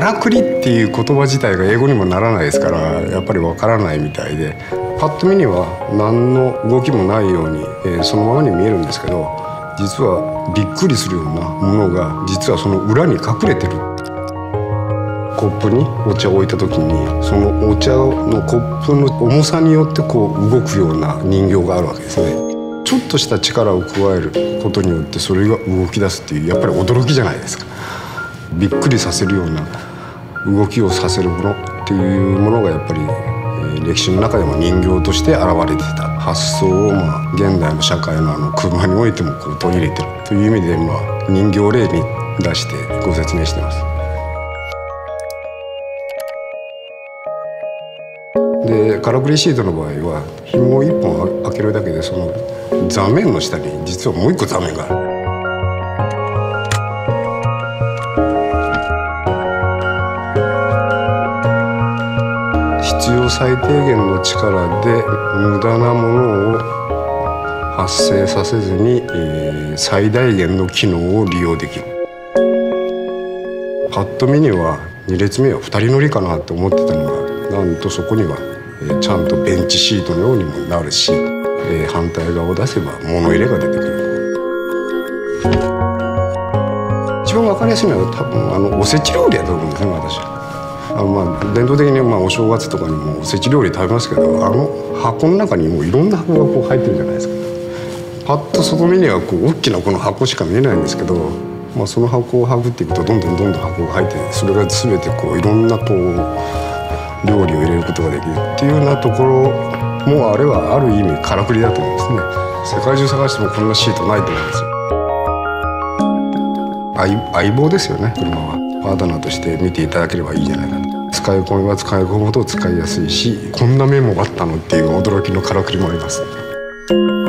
からくりっていう言葉自体が英語にもならないですから、やっぱりわからないみたいで、パッと見には何の動きもないように、そのままに見えるんですけど、実はびっくりするようなものが実はその裏に隠れてる。コップにお茶を置いた時に、そのお茶のコップの重さによってこう動くような人形があるわけですね。ちょっとした力を加えることによってそれが動き出すっていう、やっぱり驚きじゃないですか。びっくりさせるような動きをさせるものっていうものがやっぱり歴史の中でも人形として現れていた発想を、現代の社会の車においてもこう取り入れてるという意味で、人形例に出してご説明しています。でからくりシートの場合は紐を1本開けるだけで、その座面の下に実はもう1個座面がある。必要最低限の力で無駄なものを発生させずに、最大限の機能を利用できる。パッと見には2列目は2人乗りかなと思ってたのが、なんとそこにはちゃんとベンチシートのようにもなるし、反対側を出せば物入れが出てくる。一番分かりやすいのは多分おせち料理だと思うんですね、私は。伝統的にお正月とかにもおせち料理食べますけど、箱の中にもういろんな箱がこう入ってるじゃないですか。パッと外目にはこう大きなこの箱しか見えないんですけど、その箱をはぐっていくとどんどん箱が入って、それが全てこういろんなこう料理を入れることができるっていうようなところも、あれはある意味からくりだと思うんですね。世界中探してもこんなシートないと思うんですよ。相棒ですよね、車は。パートナーとして見ていただければいいじゃないかと。使い込めば使い込むほど使いやすいし、こんな面もあったのっていう驚きのからくりもあります。